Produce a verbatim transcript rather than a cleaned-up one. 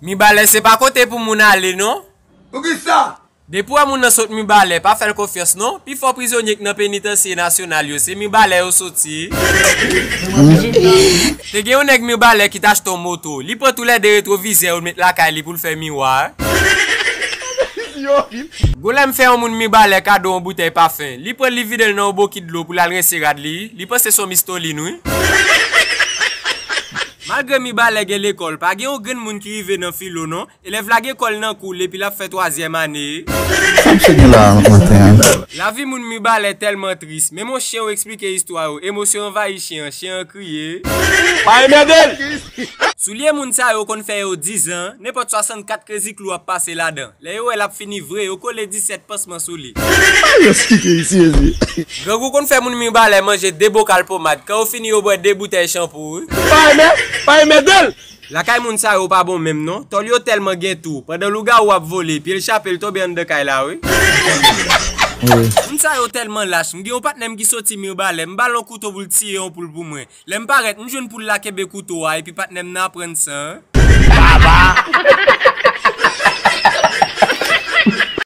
Mi balè c'est pas côté pour moun aller non? Pour qui ça? Depuis à moun nan sot mi balè, pas faire confiance non? Puis faut prisonnier dans pénitencier national yo, c'est mi balè yo sorti. Te gen yon nèg mi balè qui t'achète ton moto, li prend tous les deux rétroviseurs mettre la caille pour le faire miroir. Golem fait un moun mi balè cadeau en bouteille parfum. Li prend li vide dans bokit de l'eau pour la rincer rad li. Li pense son mistoli nou. Malgré mi balè gen l'école, pas gen yon gen moun qui rive dans filo non. Élève la gen école nan coule puis la fait troisième année. La vie moun mi balè tellement triste. Mais mon chien explique histoire, émotion envahit chien, chien crier. Pas m'aider. Soulier moun sa yo kon fait yo dix ans, n'importe soixante-quatre crédit clou a passé là-dedans. Les yo elle a fini vrai, yo collé dix-sept pansements sous li. Grand kon fait moun mi balè manger deux bocals pommade, quand on fini yo boire deux bouteilles shampoing. Pas m'aider. Pas m'aider. La kay moun sa yo pas bon même non, tol yo tellement gen tout. Pendant le gars ou a volé, puis le chapel tombe en de kay là oui. Moun sa yo tellement lâche, m'gen yon patnem qui sorti mi balè, m'ballon couteau pour tirer on pour pour moi. L'aime paraît, m'joine pour la kebe couteau et puis patnem n'a prendre ça. Baba.